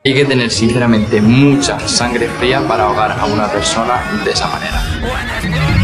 Hay que tener sinceramente mucha sangre fría para ahogar a una persona de esa manera.